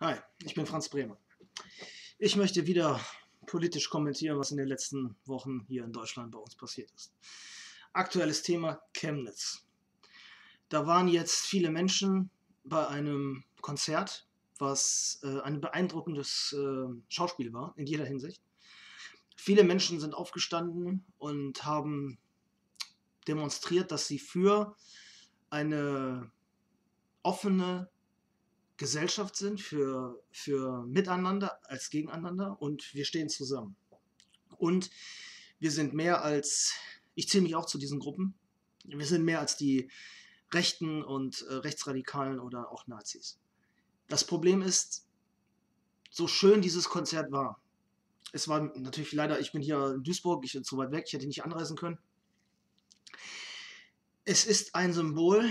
Hi, ich bin Franz Bremer. Ich möchte wieder politisch kommentieren, was in den letzten Wochen hier in Deutschland bei uns passiert ist. Aktuelles Thema Chemnitz. Da waren jetzt viele Menschen bei einem Konzert, was ein beeindruckendes Schauspiel war, in jeder Hinsicht. Viele Menschen sind aufgestanden und haben demonstriert, dass sie für eine offene Gesellschaft sind, für Miteinander als Gegeneinander, und wir stehen zusammen. Und wir sind mehr als, ich zähle mich auch zu diesen Gruppen, wir sind mehr als die Rechten und Rechtsradikalen oder auch Nazis. Das Problem ist, so schön dieses Konzert war, es war natürlich leider, ich bin hier in Duisburg, ich bin zu weit weg, ich hätte nicht anreisen können. Es ist ein Symbol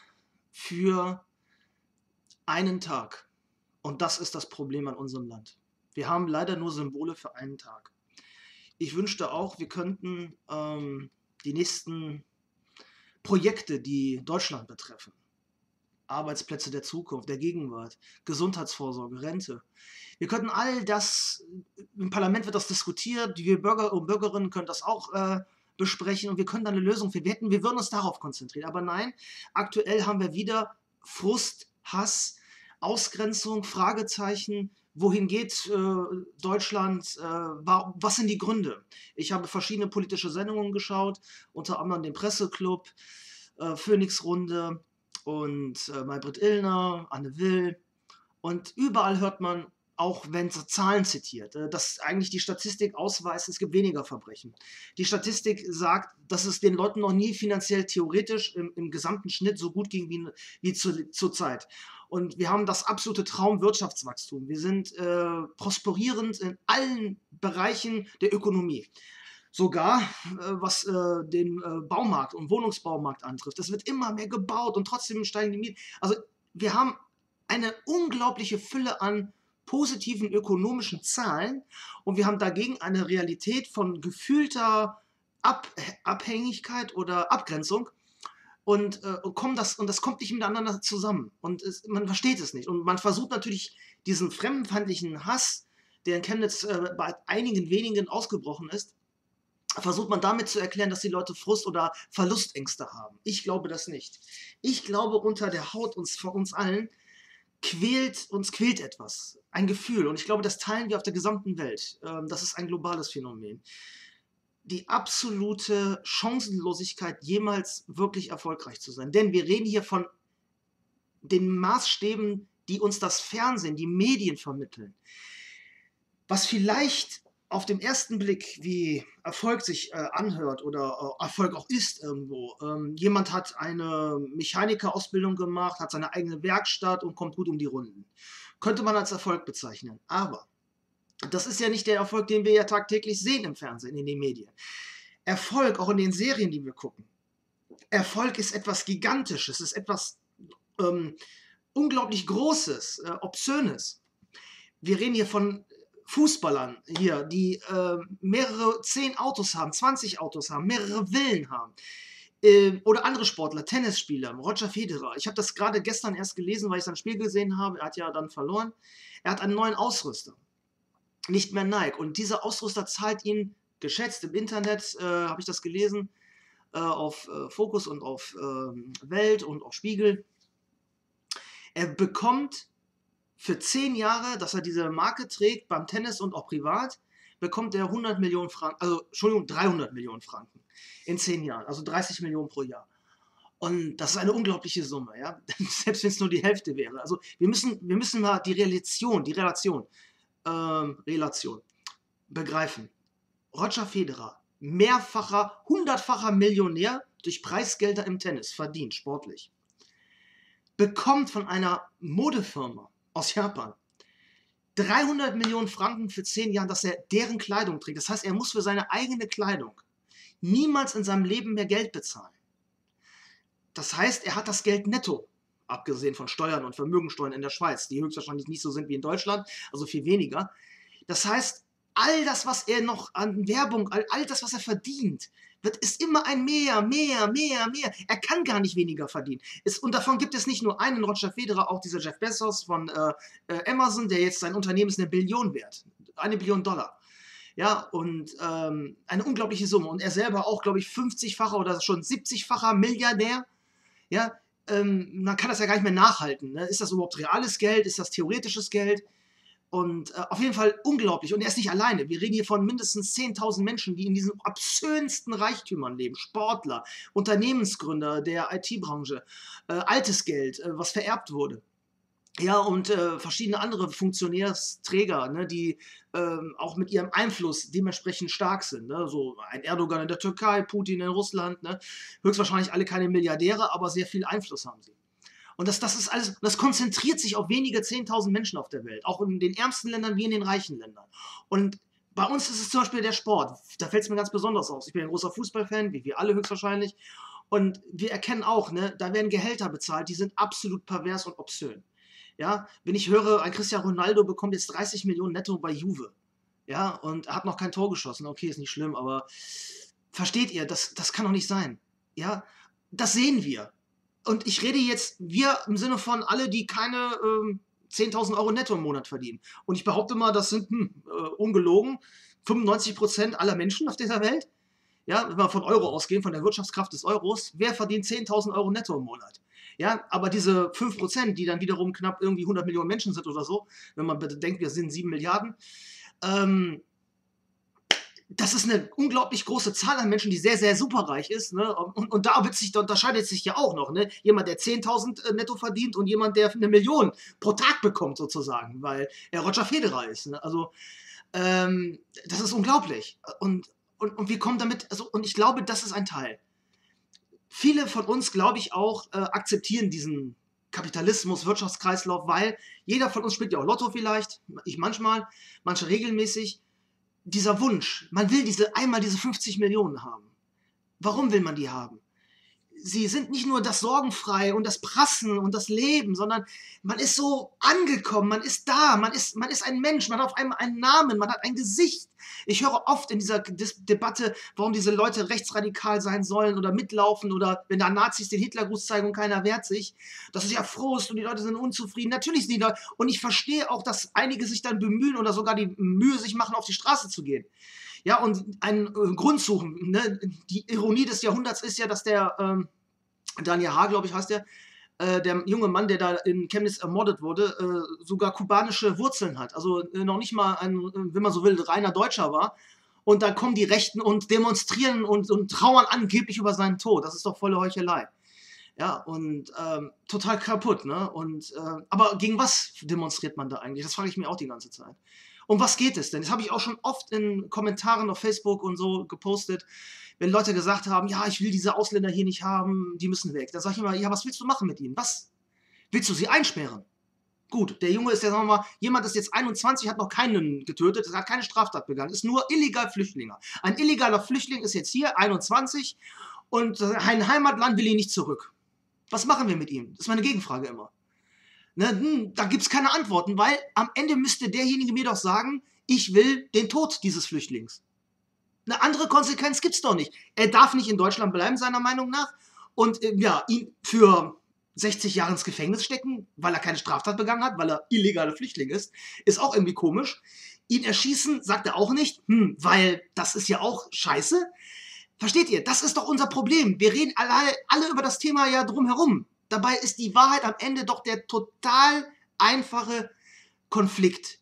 für einen Tag. Und das ist das Problem an unserem Land. Wir haben leider nur Symbole für einen Tag. Ich wünschte auch, wir könnten die nächsten Projekte, die Deutschland betreffen, Arbeitsplätze der Zukunft, der Gegenwart, Gesundheitsvorsorge, Rente. Wir könnten all das, im Parlament wird das diskutiert, wir Bürger und Bürgerinnen können das auch besprechen und wir können dann eine Lösung finden. Wir würden uns darauf konzentrieren. Aber nein, aktuell haben wir wieder Frust, Hass, Ausgrenzung, Fragezeichen. Wohin geht Deutschland? Was sind die Gründe? Ich habe verschiedene politische Sendungen geschaut, unter anderem den Presseclub, Phoenix-Runde und Maybrit Illner, Anne Will. Und überall hört man, auch wenn sie Zahlen zitiert, dass eigentlich die Statistik ausweist, es gibt weniger Verbrechen. Die Statistik sagt, dass es den Leuten noch nie finanziell theoretisch im gesamten Schnitt so gut ging wie zur Zeit. Und wir haben das absolute Traumwirtschaftswachstum. Wir sind prosperierend in allen Bereichen der Ökonomie. Sogar was den Baumarkt und Wohnungsbaumarkt antrifft. Es wird immer mehr gebaut und trotzdem steigen die Mieten. Also wir haben eine unglaubliche Fülle an positiven ökonomischen Zahlen und wir haben dagegen eine Realität von gefühlter Abhängigkeit oder Abgrenzung und das kommt nicht miteinander zusammen und man versteht es nicht und man versucht natürlich diesen fremdenfeindlichen Hass, der in Chemnitz bei einigen wenigen ausgebrochen ist, versucht man damit zu erklären, dass die Leute Frust oder Verlustängste haben. Ich glaube das nicht. Ich glaube, unter der Haut von uns allen quält etwas, ein Gefühl. Und ich glaube, das teilen wir auf der gesamten Welt. Das ist ein globales Phänomen. Die absolute Chancenlosigkeit, jemals wirklich erfolgreich zu sein. Denn wir reden hier von den Maßstäben, die uns das Fernsehen, die Medien vermitteln. Was vielleicht auf den ersten Blick wie Erfolg sich anhört oder Erfolg auch ist irgendwo. Jemand hat eine Mechanikerausbildung gemacht, hat seine eigene Werkstatt und kommt gut um die Runden. Könnte man als Erfolg bezeichnen. Aber das ist ja nicht der Erfolg, den wir ja tagtäglich sehen im Fernsehen, in den Medien. Erfolg, auch in den Serien, die wir gucken. Erfolg ist etwas Gigantisches, ist etwas unglaublich Großes, Obszönes. Wir reden hier von Fußballern hier, die mehrere 10 Autos haben, 20 Autos haben, mehrere Villen haben. Oder andere Sportler, Tennisspieler, Roger Federer. Ich habe das gerade gestern erst gelesen, weil ich sein Spiel gesehen habe. Er hat ja dann verloren. Er hat einen neuen Ausrüster. Nicht mehr Nike. Und dieser Ausrüster zahlt ihn, geschätzt im Internet, habe ich das gelesen, auf Focus und auf Welt und auf Spiegel. Er bekommt für 10 Jahre, dass er diese Marke trägt, beim Tennis und auch privat, bekommt er 100 Millionen Franken, also Entschuldigung, 300 Millionen Franken in 10 Jahren, also 30 Millionen pro Jahr. Und das ist eine unglaubliche Summe, ja? Selbst wenn es nur die Hälfte wäre. Also wir müssen mal die Relation begreifen. Roger Federer, mehrfacher, 100-facher Millionär durch Preisgelder im Tennis, verdient sportlich, bekommt von einer Modefirma aus Japan 300 Millionen Franken für 10 Jahre, dass er deren Kleidung trägt. Das heißt, er muss für seine eigene Kleidung niemals in seinem Leben mehr Geld bezahlen. Das heißt, er hat das Geld netto, abgesehen von Steuern und Vermögensteuern in der Schweiz, die höchstwahrscheinlich nicht so sind wie in Deutschland, also viel weniger. Das heißt, all das, was er noch an Werbung, all das, was er verdient, ist immer ein mehr, mehr, mehr, mehr. Er kann gar nicht weniger verdienen. Und davon gibt es nicht nur einen Roger Federer, auch dieser Jeff Bezos von Amazon, der jetzt sein Unternehmen ist 1 Billion wert. 1 Billion Dollar. Ja, und eine unglaubliche Summe. Und er selber auch, glaube ich, 50-facher oder schon 70-facher Milliardär. Ja, man kann das ja gar nicht mehr nachhalten. Ne? Ist das überhaupt reales Geld? Ist das theoretisches Geld? Und auf jeden Fall unglaublich. Und er ist nicht alleine. Wir reden hier von mindestens 10.000 Menschen, die in diesen absurdsten Reichtümern leben. Sportler, Unternehmensgründer der IT-Branche, altes Geld, was vererbt wurde. Ja, und verschiedene andere Funktionärsträger, ne, die auch mit ihrem Einfluss dementsprechend stark sind. Ne? So ein Erdogan in der Türkei, Putin in Russland. Ne? Höchstwahrscheinlich alle keine Milliardäre, aber sehr viel Einfluss haben sie. Und das ist alles, das konzentriert sich auf wenige 10.000 Menschen auf der Welt, auch in den ärmsten Ländern wie in den reichen Ländern. Und bei uns ist es zum Beispiel der Sport. Da fällt es mir ganz besonders auf. Ich bin ein großer Fußballfan, wie wir alle höchstwahrscheinlich. Und wir erkennen auch, ne, da werden Gehälter bezahlt, die sind absolut pervers und obszön. Ja, wenn ich höre, ein Cristiano Ronaldo bekommt jetzt 30 Millionen netto bei Juve. Ja, und hat noch kein Tor geschossen. Okay, ist nicht schlimm, aber versteht ihr, das kann doch nicht sein. Ja, das sehen wir. Und ich rede jetzt, wir im Sinne von alle, die keine 10.000 Euro netto im Monat verdienen. Und ich behaupte mal, das sind, ungelogen, 95% aller Menschen auf dieser Welt. Ja, wenn wir von Euro ausgehen, von der Wirtschaftskraft des Euros, wer verdient 10.000 Euro netto im Monat? Ja, aber diese 5%, die dann wiederum knapp irgendwie 100 Millionen Menschen sind oder so, wenn man bedenkt, wir sind 7 Milliarden, das ist eine unglaublich große Zahl an Menschen, die sehr, sehr superreich ist. Ne? Und da unterscheidet sich ja auch noch. Ne? Jemand, der 10.000 netto verdient und jemand, der 1 Million pro Tag bekommt, sozusagen, weil er Roger Federer ist. Ne? Also, das ist unglaublich. Und wir kommen damit, also, und ich glaube, das ist ein Teil. Viele von uns, glaube ich, auch akzeptieren diesen Kapitalismus, Wirtschaftskreislauf, weil jeder von uns spielt ja auch Lotto vielleicht, ich manchmal, manche regelmäßig. Dieser Wunsch, man will einmal diese 50 Millionen haben. Warum will man die haben? Sie sind nicht nur das Sorgenfrei und das Prassen und das Leben, sondern man ist so angekommen, man ist da, man ist ein Mensch, man hat auf einmal einen Namen, man hat ein Gesicht. Ich höre oft in dieser Debatte, warum diese Leute rechtsradikal sein sollen oder mitlaufen oder wenn da Nazis den Hitlergruß zeigen und keiner wehrt sich. Das ist ja Frust und die Leute sind unzufrieden. Natürlich sind die Leute, und ich verstehe auch, dass einige sich dann bemühen oder sogar die Mühe sich machen, auf die Straße zu gehen. Ja, und einen Grund suchen. Ne? Die Ironie des Jahrhunderts ist ja, dass der Daniel H., glaube ich, heißt der junge Mann, der da in Chemnitz ermordet wurde, sogar kubanische Wurzeln hat. Also noch nicht mal ein, wenn man so will, reiner Deutscher war. Und dann kommen die Rechten und demonstrieren und trauern angeblich über seinen Tod. Das ist doch volle Heuchelei. Ja, und total kaputt. Ne? Aber gegen was demonstriert man da eigentlich? Das frage ich mir auch die ganze Zeit. Um was geht es denn? Das habe ich auch schon oft in Kommentaren auf Facebook und so gepostet, wenn Leute gesagt haben, ja, ich will diese Ausländer hier nicht haben, die müssen weg. Dann sage ich immer, ja, was willst du machen mit ihnen? Was? Willst du sie einsperren? Gut, der Junge ist ja, sagen wir mal, jemand ist jetzt 21, hat noch keinen getötet, hat keine Straftat begangen, ist nur illegal Flüchtling. Ein illegaler Flüchtling ist jetzt hier, 21, und sein Heimatland will ihn nicht zurück. Was machen wir mit ihm? Das ist meine Gegenfrage immer. Ne, da gibt es keine Antworten, weil am Ende müsste derjenige mir doch sagen, ich will den Tod dieses Flüchtlings. Eine andere Konsequenz gibt es doch nicht. Er darf nicht in Deutschland bleiben, seiner Meinung nach, und ihn für 60 Jahre ins Gefängnis stecken, weil er keine Straftat begangen hat, weil er illegaler Flüchtling ist auch irgendwie komisch. Ihn erschießen, sagt er auch nicht, weil das ist ja auch scheiße. Versteht ihr? Das ist doch unser Problem. Wir reden alle über das Thema ja drumherum. Dabei ist die Wahrheit am Ende doch der total einfache Konflikt.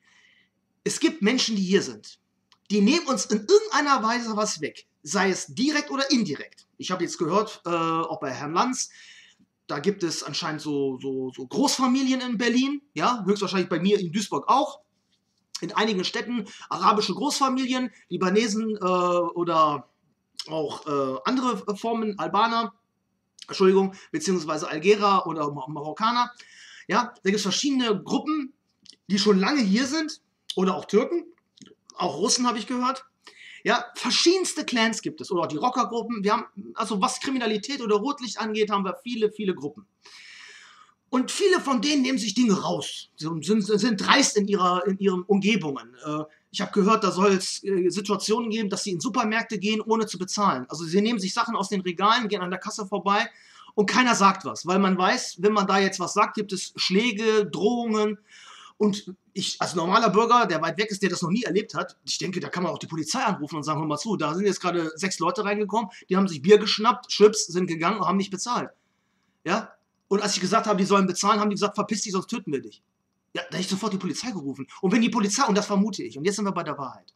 Es gibt Menschen, die hier sind. Die nehmen uns in irgendeiner Weise was weg. Sei es direkt oder indirekt. Ich habe jetzt gehört, auch bei Herrn Lanz, da gibt es anscheinend so Großfamilien in Berlin. Ja, höchstwahrscheinlich bei mir in Duisburg auch. In einigen Städten arabische Großfamilien, Libanesen oder auch andere Formen, Albaner, Entschuldigung, beziehungsweise Algerer oder Marokkaner. Ja, da gibt es verschiedene Gruppen, die schon lange hier sind, oder auch Türken, auch Russen habe ich gehört. Ja, verschiedenste Clans gibt es, oder auch die Rockergruppen. Wir haben, also was Kriminalität oder Rotlicht angeht, haben wir viele, viele Gruppen. Und viele von denen nehmen sich Dinge raus, sind dreist in ihren Umgebungen. Ich habe gehört, da soll es Situationen geben, dass sie in Supermärkte gehen, ohne zu bezahlen. Also sie nehmen sich Sachen aus den Regalen, gehen an der Kasse vorbei und keiner sagt was, weil man weiß, wenn man da jetzt was sagt, gibt es Schläge, Drohungen. Und ich als normaler Bürger, der weit weg ist, der das noch nie erlebt hat, ich denke, da kann man auch die Polizei anrufen und sagen, hör mal zu, da sind jetzt gerade 6 Leute reingekommen, die haben sich Bier geschnappt, Chips, sind gegangen und haben nicht bezahlt. Ja? Und als ich gesagt habe, die sollen bezahlen, haben die gesagt, verpiss dich, sonst töten wir dich. Ja, da hätte ich sofort die Polizei gerufen. Und wenn die Polizei, und das vermute ich, und jetzt sind wir bei der Wahrheit.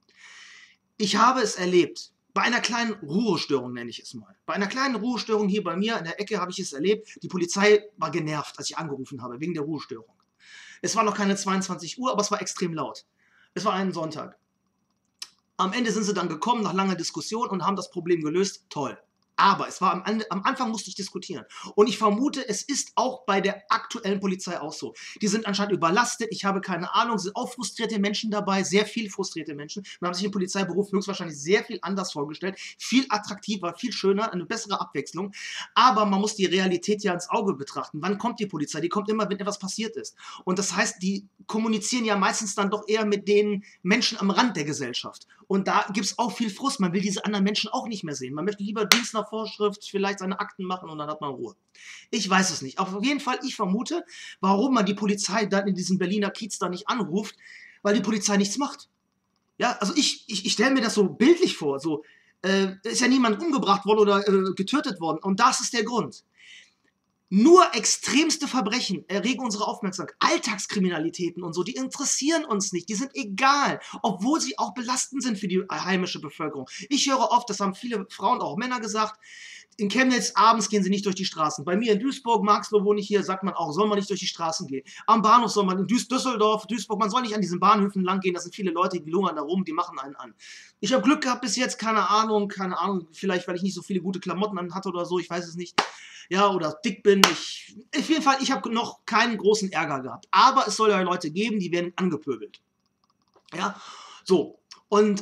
Ich habe es erlebt, bei einer kleinen Ruhestörung nenne ich es mal. Bei einer kleinen Ruhestörung hier bei mir in der Ecke habe ich es erlebt, die Polizei war genervt, als ich angerufen habe, wegen der Ruhestörung. Es war noch keine 22 Uhr, aber es war extrem laut. Es war ein Sonntag. Am Ende sind sie dann gekommen, nach langer Diskussion, und haben das Problem gelöst. Toll. Aber es war am Anfang musste ich diskutieren. Und ich vermute, es ist auch bei der aktuellen Polizei auch so. Die sind anscheinend überlastet, ich habe keine Ahnung, es sind auch frustrierte Menschen dabei, sehr viel frustrierte Menschen. Man hat sich den Polizeiberuf höchstwahrscheinlich sehr viel anders vorgestellt, viel attraktiver, viel schöner, eine bessere Abwechslung. Aber man muss die Realität ja ins Auge betrachten. Wann kommt die Polizei? Die kommt immer, wenn etwas passiert ist. Und das heißt, die kommunizieren ja meistens dann doch eher mit den Menschen am Rand der Gesellschaft. Und da gibt es auch viel Frust. Man will diese anderen Menschen auch nicht mehr sehen. Man möchte lieber Dienst nach Vorschrift, vielleicht seine Akten machen und dann hat man Ruhe. Ich weiß es nicht. Auf jeden Fall, ich vermute, warum man die Polizei dann in diesem Berliner Kiez da nicht anruft, weil die Polizei nichts macht. Ja, also ich stelle mir das so bildlich vor. So, ist ja niemand umgebracht worden oder getötet worden. Und das ist der Grund. Nur extremste Verbrechen erregen unsere Aufmerksamkeit. Alltagskriminalitäten und so, die interessieren uns nicht. Die sind egal, obwohl sie auch belastend sind für die heimische Bevölkerung. Ich höre oft, das haben viele Frauen, auch Männer gesagt, in Chemnitz abends gehen sie nicht durch die Straßen. Bei mir in Duisburg, Marxloh wohne ich hier, sagt man auch, soll man nicht durch die Straßen gehen. Am Bahnhof soll man, in Düsseldorf, Duisburg, man soll nicht an diesen Bahnhöfen lang gehen. Das sind viele Leute, die lungern da rum, die machen einen an. Ich habe Glück gehabt bis jetzt, keine Ahnung, vielleicht weil ich nicht so viele gute Klamotten an hatte oder so, ich weiß es nicht. Ja, oder dick bin. Auf jeden Fall, ich habe noch keinen großen Ärger gehabt. Aber es soll ja Leute geben, die werden angepöbelt. Ja, so. Und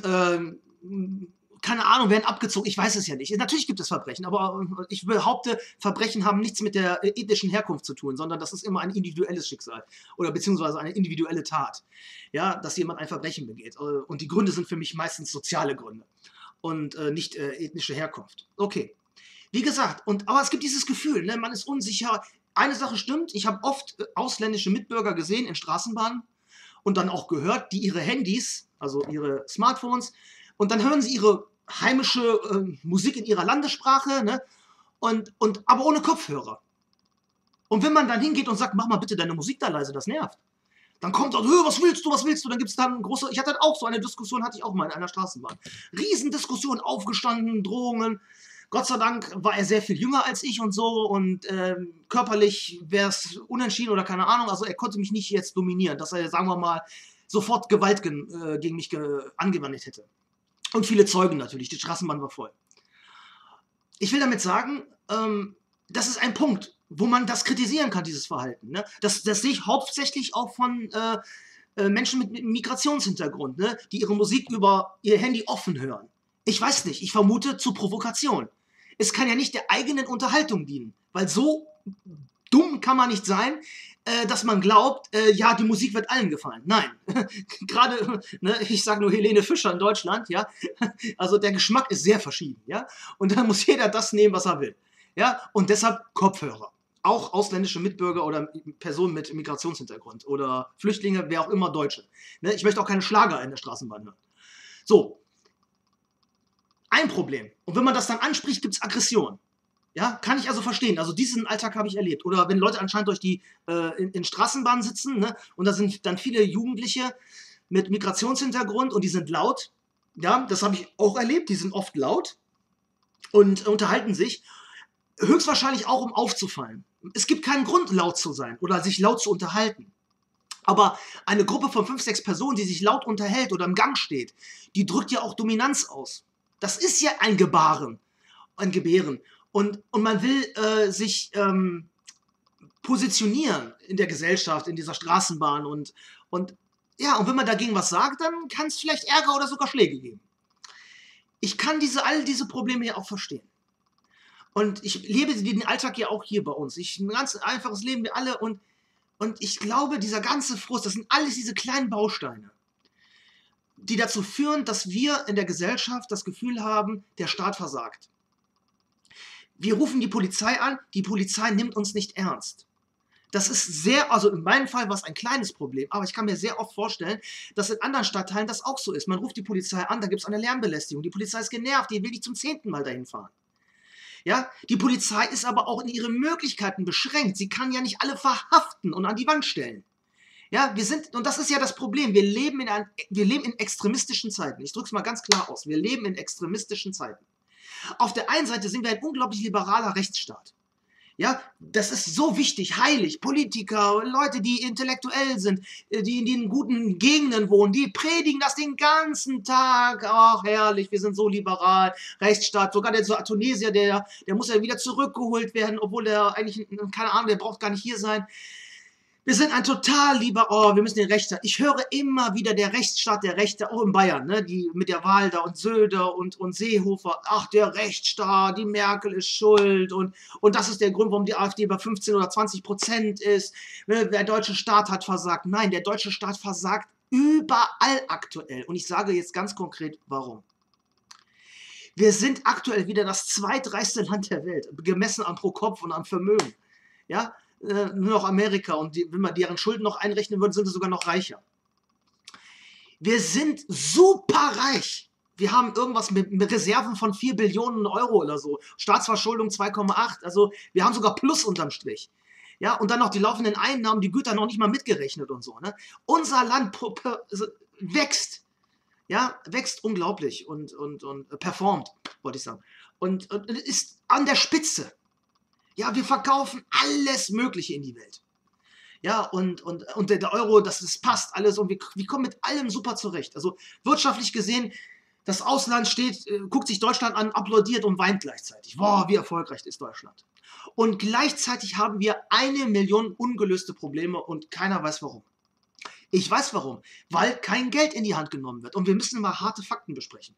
keine Ahnung, werden abgezogen, ich weiß es ja nicht. Natürlich gibt es Verbrechen, aber ich behaupte, Verbrechen haben nichts mit der ethnischen Herkunft zu tun, sondern das ist immer ein individuelles Schicksal oder beziehungsweise eine individuelle Tat, ja, dass jemand ein Verbrechen begeht. Und die Gründe sind für mich meistens soziale Gründe und nicht ethnische Herkunft. Okay, wie gesagt, aber es gibt dieses Gefühl, ne, man ist unsicher. Eine Sache stimmt, ich habe oft ausländische Mitbürger gesehen in Straßenbahnen und dann auch gehört, die ihre Handys, also ihre Smartphones, und dann hören sie ihre heimische Musik in ihrer Landessprache, ne? Aber ohne Kopfhörer. Und wenn man dann hingeht und sagt, mach mal bitte deine Musik da leise, das nervt. Dann kommt dann, was willst du, was willst du? Dann gibt es dann große, ich hatte halt auch so eine Diskussion, hatte ich auch mal in einer Straßenbahn. Riesendiskussion, aufgestanden, Drohungen. Gott sei Dank war er sehr viel jünger als ich und so und körperlich wäre es unentschieden oder keine Ahnung. Also er konnte mich nicht jetzt dominieren, dass er, sagen wir mal, sofort Gewalt gegen mich angewendet hätte. Und viele Zeugen natürlich, die Straßenbahn war voll. Ich will damit sagen, das ist ein Punkt, wo man das kritisieren kann, dieses Verhalten. Ne? Das sehe ich hauptsächlich auch von Menschen mit Migrationshintergrund, ne? Die ihre Musik über ihr Handy offen hören. Ich weiß nicht, ich vermute zur Provokation. Es kann ja nicht der eigenen Unterhaltung dienen, weil so dumm kann man nicht sein, dass man glaubt, ja, die Musik wird allen gefallen. Nein, gerade, ne, ich sage nur Helene Fischer in Deutschland, ja, also der Geschmack ist sehr verschieden, ja, und dann muss jeder das nehmen, was er will, ja, und deshalb Kopfhörer. Auch ausländische Mitbürger oder Personen mit Migrationshintergrund oder Flüchtlinge, wer auch immer Deutsche. Ne, ich möchte auch keine Schlager in der Straßenbahn hören. So, ein Problem. Und wenn man das dann anspricht, gibt es Aggression. Ja, kann ich also verstehen. Also diesen Alltag habe ich erlebt. Oder wenn Leute anscheinend durch die in Straßenbahnen sitzen, ne, und da sind dann viele Jugendliche mit Migrationshintergrund und die sind laut. Ja, das habe ich auch erlebt. Die sind oft laut und unterhalten sich. Höchstwahrscheinlich auch, um aufzufallen. Es gibt keinen Grund, laut zu sein oder sich laut zu unterhalten. Aber eine Gruppe von 5, 6 Personen, die sich laut unterhält oder im Gang steht, die drückt ja auch Dominanz aus. Das ist ja ein Gebaren, ein Gebären. Und man will sich positionieren in der Gesellschaft, in dieser Straßenbahn. Und ja, und wenn man dagegen was sagt, dann kann es vielleicht Ärger oder sogar Schläge geben. Ich kann all diese Probleme ja auch verstehen. Und ich lebe den Alltag ja auch hier bei uns. Ein ganz einfaches Leben, wir alle. Und ich glaube, dieser ganze Frust, das sind alles diese kleinen Bausteine. die dazu führen, dass wir in der Gesellschaft das Gefühl haben, der Staat versagt. Wir rufen die Polizei an, die Polizei nimmt uns nicht ernst. Das ist sehr, also in meinem Fall war es ein kleines Problem, aber ich kann mir sehr oft vorstellen, dass in anderen Stadtteilen das auch so ist. Man ruft die Polizei an, da gibt es eine Lärmbelästigung, die Polizei ist genervt, die will nicht zum 10. Mal dahin fahren. Ja, die Polizei ist aber auch in ihren Möglichkeiten beschränkt. Sie kann ja nicht alle verhaften und an die Wand stellen. Ja, und das ist ja das Problem, wir leben in extremistischen Zeiten. Ich drücke es mal ganz klar aus, wir leben in extremistischen Zeiten. Auf der einen Seite sind wir ein unglaublich liberaler Rechtsstaat. Ja, das ist so wichtig, heilig. Politiker, Leute, die intellektuell sind, die in den guten Gegenden wohnen, die predigen das den ganzen Tag. Ach, herrlich, wir sind so liberal, Rechtsstaat. Sogar der Tunesier, der muss ja wieder zurückgeholt werden, obwohl der eigentlich, keine Ahnung, der braucht gar nicht hier sein. Wir sind ein total lieber, wir müssen den Rechtsstaat. Ich höre immer wieder der Rechtsstaat, der Rechte, auch in Bayern, ne, die mit der Wahl da und Söder und Seehofer. Ach, der Rechtsstaat, die Merkel ist schuld und das ist der Grund, warum die AfD bei 15 oder 20% ist. Ne, der deutsche Staat hat versagt. Nein, der deutsche Staat versagt überall aktuell. Und ich sage jetzt ganz konkret, warum. Wir sind aktuell wieder das zweitreichste Land der Welt, gemessen an pro Kopf und an Vermögen. Ja, nur noch Amerika, und wenn man deren Schulden noch einrechnen würde, sind sie sogar noch reicher. Wir sind super reich. Wir haben irgendwas mit Reserven von 4 Billionen Euro oder so. Staatsverschuldung 2,8. Also wir haben sogar Plus unterm Strich. Ja, und dann noch die laufenden Einnahmen, die Güter noch nicht mal mitgerechnet und so. Ne? Unser Land wächst. Ja, wächst unglaublich und performt, wollte ich sagen. Und ist an der Spitze. Ja, wir verkaufen alles Mögliche in die Welt. Ja, und der Euro, das passt alles und wir kommen mit allem super zurecht. Also wirtschaftlich gesehen, das Ausland guckt sich Deutschland an, applaudiert und weint gleichzeitig. Boah, wie erfolgreich ist Deutschland. Und gleichzeitig haben wir 1 Million ungelöste Probleme und keiner weiß warum. Ich weiß warum, weil kein Geld in die Hand genommen wird und wir müssen mal harte Fakten besprechen.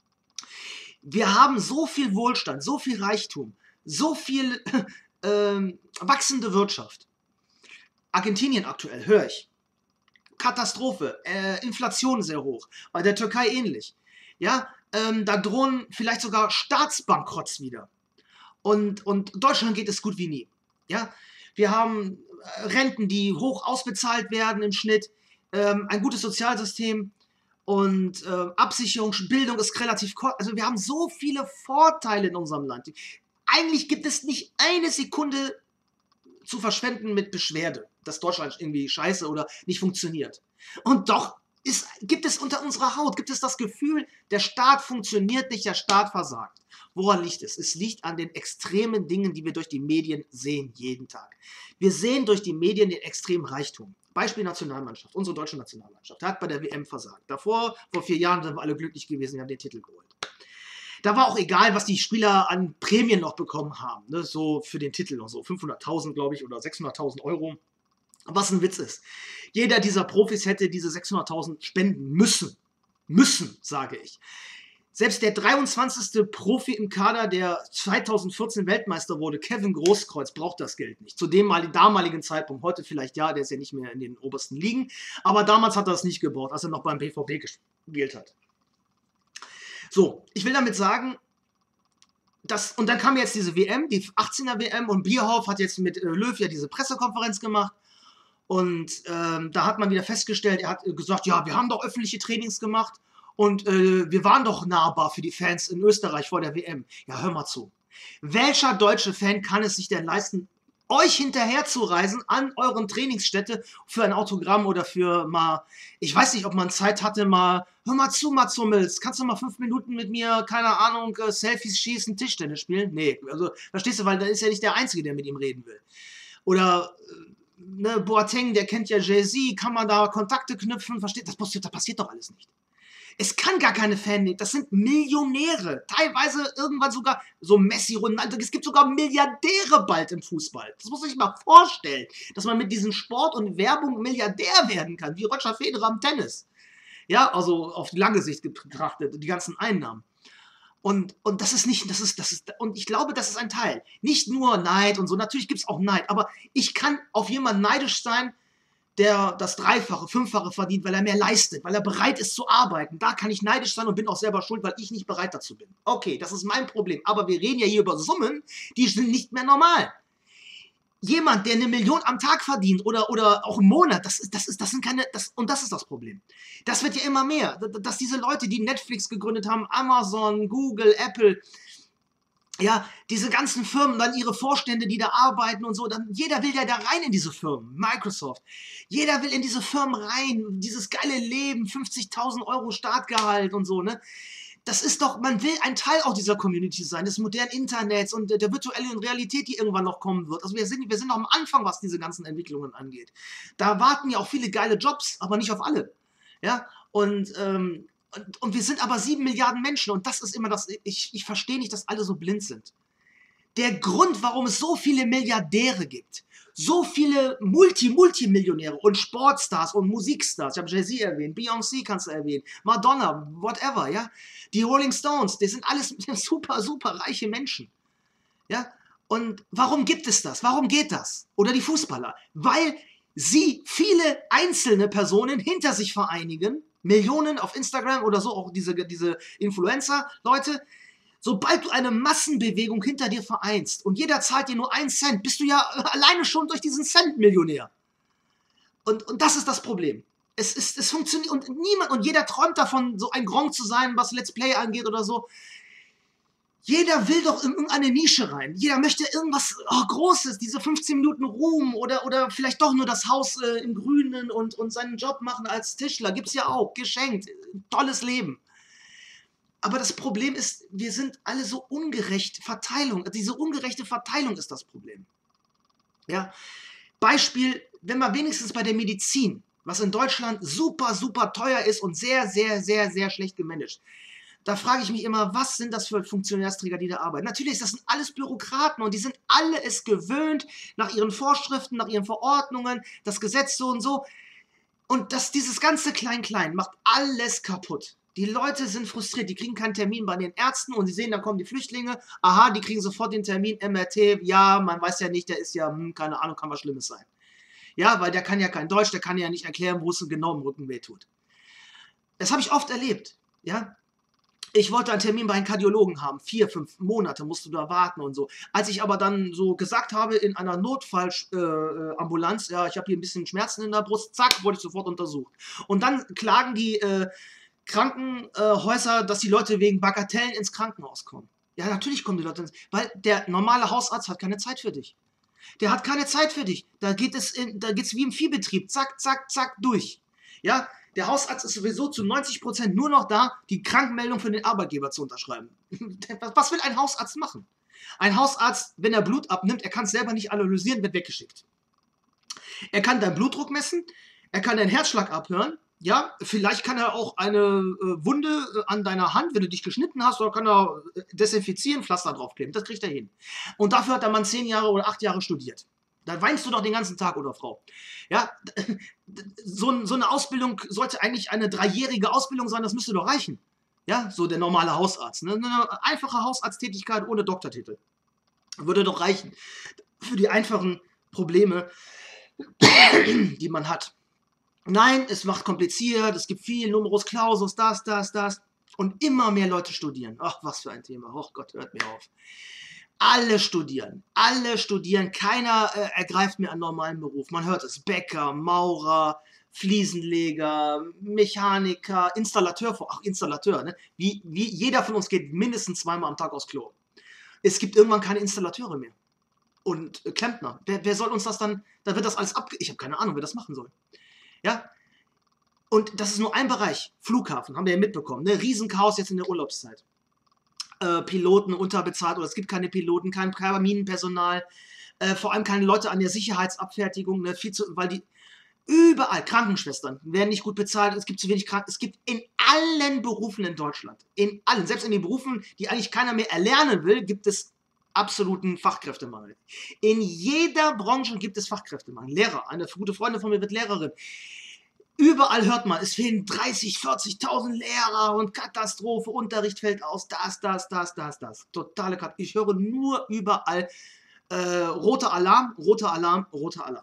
Wir haben so viel Wohlstand, so viel Reichtum, so viel wachsende Wirtschaft. Argentinien aktuell, höre ich. Katastrophe, Inflation sehr hoch, bei der Türkei ähnlich. Ja, da drohen vielleicht sogar Staatsbankrotts wieder. Und Deutschland geht es gut wie nie. Ja, wir haben Renten, die hoch ausbezahlt werden im Schnitt, ein gutes Sozialsystem und Absicherung, Bildung ist relativ kurz. Also wir haben so viele Vorteile in unserem Land. Eigentlich gibt es nicht eine Sekunde zu verschwenden mit Beschwerde, dass Deutschland irgendwie scheiße oder nicht funktioniert. Und doch gibt es unter unserer Haut, gibt es das Gefühl, der Staat funktioniert nicht, der Staat versagt. Woran liegt es? Es liegt an den extremen Dingen, die wir durch die Medien sehen, jeden Tag. Wir sehen durch die Medien den extremen Reichtum. Beispiel Nationalmannschaft, unsere deutsche Nationalmannschaft, hat bei der WM versagt. Davor, vor 4 Jahren, sind wir alle glücklich gewesen, wir haben den Titel geholt. Da war auch egal, was die Spieler an Prämien noch bekommen haben, ne? So für den Titel und so, 500.000, glaube ich, oder 600.000 Euro. Was ein Witz ist. Jeder dieser Profis hätte diese 600.000 spenden müssen. Müssen, sage ich. Selbst der 23. Profi im Kader, der 2014 Weltmeister wurde, Kevin Großkreuz, braucht das Geld nicht. Zu dem damaligen Zeitpunkt, heute vielleicht ja, der ist ja nicht mehr in den obersten Ligen, aber damals hat er das nicht gebraucht, als er noch beim BVB gespielt hat. So, ich will damit sagen, und dann kam jetzt diese WM, die 18er WM, und Bierhoff hat jetzt mit Löw ja diese Pressekonferenz gemacht. Und da hat man wieder festgestellt, er hat gesagt, ja, wir haben doch öffentliche Trainings gemacht und wir waren doch nahbar für die Fans in Österreich vor der WM. Ja, hör mal zu. Welcher deutsche Fan kann es sich denn leisten, euch hinterher zu reisen an euren Trainingsstätte für ein Autogramm oder für mal, ich weiß nicht, ob man Zeit hatte, mal, hör mal zu, Mats Hummels, kannst du mal 5 Minuten mit mir, keine Ahnung, Selfies schießen, Tischtennis spielen? Nee, also, verstehst du, weil da ist ja nicht der Einzige, der mit ihm reden will. Oder ne, Boateng, der kennt ja Jay-Z, kann man da Kontakte knüpfen, versteht? Das passiert doch alles nicht. Es kann gar keine Fan, das sind Millionäre, teilweise irgendwann sogar so Messi, Ronaldo, es gibt sogar Milliardäre bald im Fußball. Das muss man sich mal vorstellen, dass man mit diesem Sport und Werbung Milliardär werden kann, wie Roger Federer am Tennis. Ja, also auf die lange Sicht betrachtet, die ganzen Einnahmen. Und das ist nicht, und ich glaube, das ist ein Teil. Nicht nur Neid und so, natürlich gibt es auch Neid, aber ich kann auf jemanden neidisch sein, der das Dreifache, Fünffache verdient, weil er mehr leistet, weil er bereit ist zu arbeiten. Da kann ich neidisch sein und bin auch selber schuld, weil ich nicht bereit dazu bin. Okay, das ist mein Problem. Aber wir reden ja hier über Summen, die sind nicht mehr normal. Jemand, der 1 Million am Tag verdient oder auch im Monat, das sind keine, und das ist das Problem. Das wird ja immer mehr, dass diese Leute, die Netflix gegründet haben, Amazon, Google, Apple, ja, diese ganzen Firmen, dann ihre Vorstände, die da arbeiten und so, dann jeder will ja da rein in diese Firmen, Microsoft. Jeder will in diese Firmen rein, dieses geile Leben, 50.000 Euro Startgehalt und so, ne? Das ist doch, man will ein Teil auch dieser Community sein, des modernen Internets und der virtuellen Realität, die irgendwann noch kommen wird. Also wir sind noch am Anfang, was diese ganzen Entwicklungen angeht. Da warten ja auch viele geile Jobs, aber nicht auf alle. Ja, und wir sind aber 7 Milliarden Menschen und das ist immer das, ich verstehe nicht, dass alle so blind sind. Der Grund, warum es so viele Milliardäre gibt, so viele Multimillionäre und Sportstars und Musikstars, ich habe Jay-Z erwähnt, Beyoncé kannst du erwähnen, Madonna, whatever, ja, die Rolling Stones, das sind alles super, super reiche Menschen, ja, und warum gibt es das? Warum geht das? Oder die Fußballer? Weil sie viele einzelne Personen hinter sich vereinigen, Millionen auf Instagram oder so, auch diese Influencer-Leute. Sobald du eine Massenbewegung hinter dir vereinst und jeder zahlt dir nur 1 Cent, bist du ja alleine schon durch diesen Cent Millionär. Und das ist das Problem. Es funktioniert und niemand, und jeder träumt davon, so ein Gronk zu sein, was Let's Play angeht oder so. Jeder will doch in irgendeine Nische rein. Jeder möchte irgendwas Großes, diese 15 Minuten Ruhm oder vielleicht doch nur das Haus im Grünen und seinen Job machen als Tischler. Gibt's ja auch, geschenkt, tolles Leben. Aber das Problem ist, wir sind alle so ungerecht. Diese ungerechte Verteilung ist das Problem. Ja? Beispiel, wenn man wenigstens bei der Medizin, was in Deutschland super, super teuer ist und sehr, sehr, sehr, sehr schlecht gemanagt. Da frage ich mich immer, was sind das für Funktionärsträger, die da arbeiten? Natürlich, das sind alles Bürokraten und die sind alle es gewöhnt, nach ihren Vorschriften, nach ihren Verordnungen, das Gesetz so und so. Und dieses ganze Klein-Klein macht alles kaputt. Die Leute sind frustriert, die kriegen keinen Termin bei den Ärzten und sie sehen, da kommen die Flüchtlinge, aha, die kriegen sofort den Termin, MRT, ja, man weiß ja nicht, der ist ja, keine Ahnung, kann was Schlimmes sein. Ja, weil der kann ja kein Deutsch, der kann ja nicht erklären, wo es genau im Rücken weh tut. Das habe ich oft erlebt, ja. Ich wollte einen Termin bei einem Kardiologen haben, 4, 5 Monate musst du da warten und so. Als ich aber dann so gesagt habe, in einer Notfallambulanz, ja, ich habe hier ein bisschen Schmerzen in der Brust, zack, wurde ich sofort untersucht. Und dann klagen die Krankenhäuser, dass die Leute wegen Bagatellen ins Krankenhaus kommen. Ja, natürlich kommen die Leute weil der normale Hausarzt hat keine Zeit für dich. Der hat keine Zeit für dich. Da geht's wie im Viehbetrieb, zack, zack, zack, durch. Ja, der Hausarzt ist sowieso zu 90% nur noch da, die Krankmeldung für den Arbeitgeber zu unterschreiben. Was will ein Hausarzt machen? Ein Hausarzt, wenn er Blut abnimmt, er kann es selber nicht analysieren, wird weggeschickt. Er kann deinen Blutdruck messen, er kann deinen Herzschlag abhören, ja, vielleicht kann er auch eine Wunde an deiner Hand, wenn du dich geschnitten hast, oder kann er desinfizieren, Pflaster draufkleben, das kriegt er hin. Und dafür hat der Mann 10 Jahre oder 8 Jahre studiert. Da weinst du doch den ganzen Tag, oder Frau. Ja, so eine Ausbildung sollte eigentlich eine 3-jährige Ausbildung sein, das müsste doch reichen. Ja, so der normale Hausarzt. Ne? Eine einfache Hausarzttätigkeit ohne Doktortitel. Würde doch reichen. Für die einfachen Probleme, die man hat. Nein, es macht kompliziert, es gibt viel Numerus Clausus, das. Und immer mehr Leute studieren. Ach, was für ein Thema. Oh Gott, hört mir auf. Alle studieren, keiner ergreift mehr einen normalen Beruf. Man hört es, Bäcker, Maurer, Fliesenleger, Mechaniker, Installateur, ne? Wie jeder von uns geht mindestens 2-mal am Tag aufs Klo. Es gibt irgendwann keine Installateure mehr. Und Klempner. Wer soll uns das dann, da wird das alles ich habe keine Ahnung, wer das machen soll. Ja? Und das ist nur ein Bereich, Flughafen, haben wir ja mitbekommen, ne? Riesenchaos jetzt in der Urlaubszeit. Piloten unterbezahlt oder es gibt keine Piloten, kein Kabinenpersonal, vor allem keine Leute an der Sicherheitsabfertigung, ne, weil die überall, Krankenschwestern werden nicht gut bezahlt, es gibt zu wenig es gibt in allen Berufen in Deutschland, in allen, selbst in den Berufen, die eigentlich keiner mehr erlernen will, gibt es absoluten Fachkräftemangel. In jeder Branche gibt es Fachkräftemangel. Lehrer, eine gute Freundin von mir wird Lehrerin. Überall hört man, es fehlen 30.000, 40.000 Lehrer und Katastrophe, Unterricht fällt aus, das. Totale Katastrophe. Ich höre nur überall roter Alarm, roter Alarm, roter Alarm.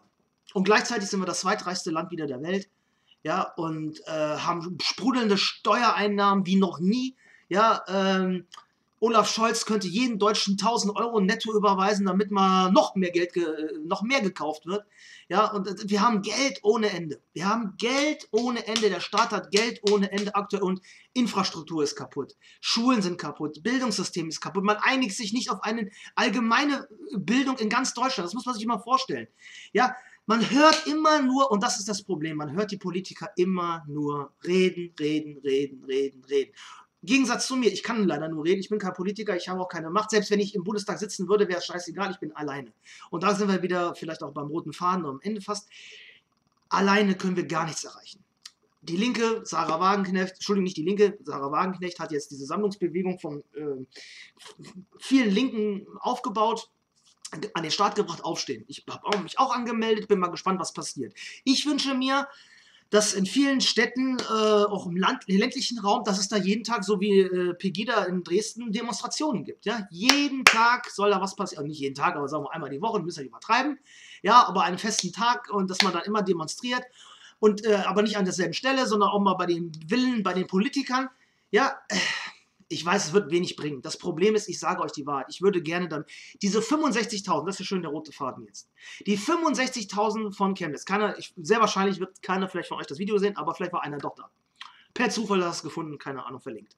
Und gleichzeitig sind wir das zweitreichste Land wieder der Welt, ja, und haben sprudelnde Steuereinnahmen wie noch nie. Ja, Olaf Scholz könnte jeden Deutschen 1.000 Euro netto überweisen, damit mal noch mehr Geld, noch mehr gekauft wird. Ja, und wir haben Geld ohne Ende. Wir haben Geld ohne Ende. Der Staat hat Geld ohne Ende aktuell und Infrastruktur ist kaputt. Schulen sind kaputt. Bildungssystem ist kaputt. Man einigt sich nicht auf eine allgemeine Bildung in ganz Deutschland. Das muss man sich mal vorstellen. Ja, man hört immer nur, und das ist das Problem, man hört die Politiker immer nur reden, reden, reden, reden, reden. Im Gegensatz zu mir, ich kann leider nur reden, ich bin kein Politiker, ich habe auch keine Macht. Selbst wenn ich im Bundestag sitzen würde, wäre es scheißegal, ich bin alleine. Und da sind wir wieder vielleicht auch beim roten Faden am Ende fast. Alleine können wir gar nichts erreichen. Die Linke, Sarah Wagenknecht, Entschuldigung, nicht die Linke, Sarah Wagenknecht hat jetzt diese Sammlungsbewegung von vielen Linken aufgebaut, an den Start gebracht, aufstehen. Ich habe mich auch angemeldet, bin mal gespannt, was passiert. Ich wünsche mir, dass in vielen Städten, auch im ländlichen Raum, dass es da jeden Tag, so wie Pegida in Dresden, Demonstrationen gibt. Ja? Jeden Tag soll da was passieren. Nicht jeden Tag, aber sagen wir einmal die Woche, wir müssen ja nicht übertreiben. Ja, aber einen festen Tag und dass man dann immer demonstriert. Und, aber nicht an derselben Stelle, sondern auch mal bei den Willen, bei den Politikern. Ja, ich weiß, es wird wenig bringen. Das Problem ist, ich sage euch die Wahrheit, ich würde gerne dann, diese 65.000, das ist schön der rote Faden jetzt, die 65.000 von Chemnitz, sehr wahrscheinlich wird keiner vielleicht von euch das Video sehen, aber vielleicht war einer doch da. Per Zufall hast du es gefunden, keine Ahnung, verlinkt.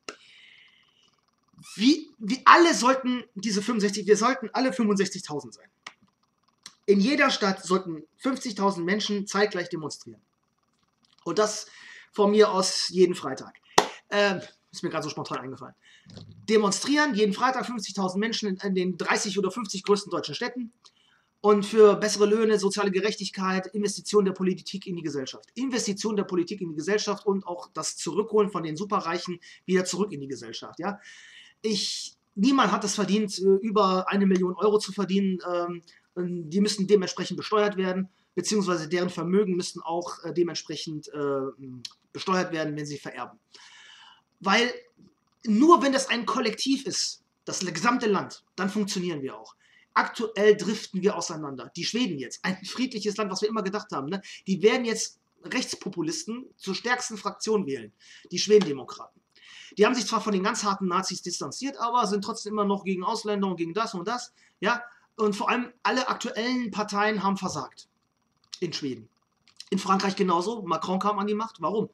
Wir sollten alle 65.000 sein. In jeder Stadt sollten 50.000 Menschen zeitgleich demonstrieren. Und das von mir aus jeden Freitag. Ist mir gerade so spontan eingefallen. Demonstrieren, jeden Freitag 50.000 Menschen in den 30 oder 50 größten deutschen Städten und für bessere Löhne, soziale Gerechtigkeit, Investition der Politik in die Gesellschaft. Investition der Politik in die Gesellschaft und auch das Zurückholen von den Superreichen wieder zurück in die Gesellschaft. Ja? Niemand hat es verdient, über 1 Million Euro zu verdienen. Die müssen dementsprechend besteuert werden, beziehungsweise deren Vermögen müssten auch dementsprechend besteuert werden, wenn sie vererben. Weil nur wenn das ein Kollektiv ist, das gesamte Land, dann funktionieren wir auch. Aktuell driften wir auseinander. Die Schweden jetzt, ein friedliches Land, was wir immer gedacht haben, ne? Die werden jetzt Rechtspopulisten zur stärksten Fraktion wählen, die Schwedendemokraten. Die haben sich zwar von den ganz harten Nazis distanziert, aber sind trotzdem immer noch gegen Ausländer und gegen das und das. Ja? Und vor allem alle aktuellen Parteien haben versagt in Schweden. In Frankreich genauso. Macron kam an die Macht. Warum?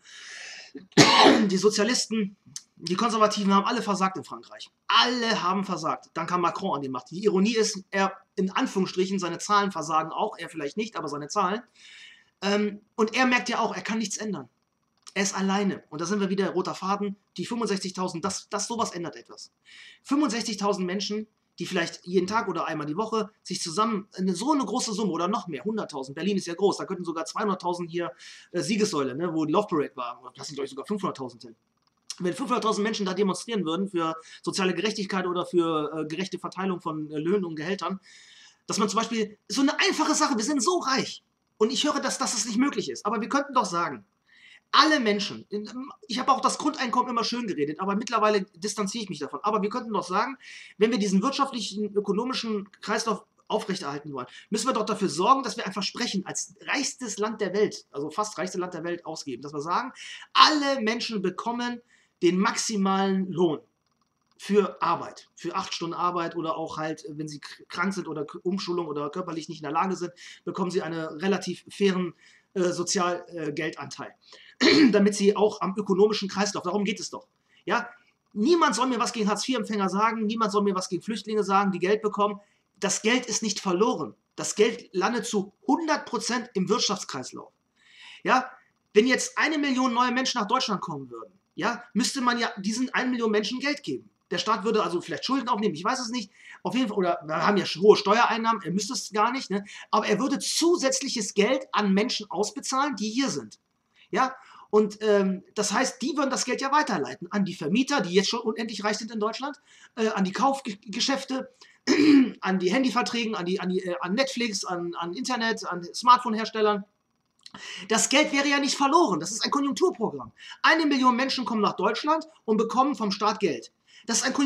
Die Sozialisten, die Konservativen haben alle versagt in Frankreich. Alle haben versagt. Dann kam Macron an die Macht. Die Ironie ist, er in Anführungsstrichen, seine Zahlen versagen auch. Er vielleicht nicht, aber seine Zahlen. Und er merkt ja auch, er kann nichts ändern. Er ist alleine. Und da sind wir wieder, roter Faden. Die 65.000, sowas ändert etwas. 65.000 Menschen, die vielleicht jeden Tag oder einmal die Woche sich zusammen so eine große Summe oder noch mehr, 100.000, Berlin ist ja groß, da könnten sogar 200.000 hier Siegessäule, ne, wo die Love Parade war, da sind glaube ich sogar 500.000 hin. Wenn 500.000 Menschen da demonstrieren würden für soziale Gerechtigkeit oder für gerechte Verteilung von Löhnen und Gehältern, dass man zum Beispiel, so eine einfache Sache, wir sind so reich und ich höre, dass das nicht möglich ist, aber wir könnten doch sagen, alle Menschen, ich habe auch das Grundeinkommen immer schön geredet, aber mittlerweile distanziere ich mich davon. Aber wir könnten doch sagen, wenn wir diesen wirtschaftlichen, ökonomischen Kreislauf aufrechterhalten wollen, müssen wir doch dafür sorgen, dass wir ein Versprechen als reichstes Land der Welt, also fast reichstes Land der Welt ausgeben, dass wir sagen, alle Menschen bekommen den maximalen Lohn für Arbeit, für 8 Stunden Arbeit oder auch halt, wenn sie krank sind oder Umschulung oder körperlich nicht in der Lage sind, bekommen sie einen relativ fairen Sozialgeldanteil. Damit sie auch am ökonomischen Kreislauf, darum geht es doch. Ja? Niemand soll mir was gegen Hartz-IV-Empfänger sagen, niemand soll mir was gegen Flüchtlinge sagen, die Geld bekommen. Das Geld ist nicht verloren. Das Geld landet zu 100% im Wirtschaftskreislauf. Ja? Wenn jetzt 1 Million neue Menschen nach Deutschland kommen würden, ja, müsste man ja diesen 1 Million Menschen Geld geben. Der Staat würde also vielleicht Schulden aufnehmen, ich weiß es nicht. Auf jeden Fall, oder wir haben ja hohe Steuereinnahmen, er müsste es gar nicht, ne? Aber er würde zusätzliches Geld an Menschen ausbezahlen, die hier sind. Ja, und das heißt, die würden das Geld ja weiterleiten an die Vermieter, die jetzt schon unendlich reich sind in Deutschland, an die Kaufgeschäfte, an die Handyverträge, an Netflix, an Internet, an Smartphone-Herstellern. Das Geld wäre ja nicht verloren, das ist ein Konjunkturprogramm. 1 Million Menschen kommen nach Deutschland und bekommen vom Staat Geld. Das ist ein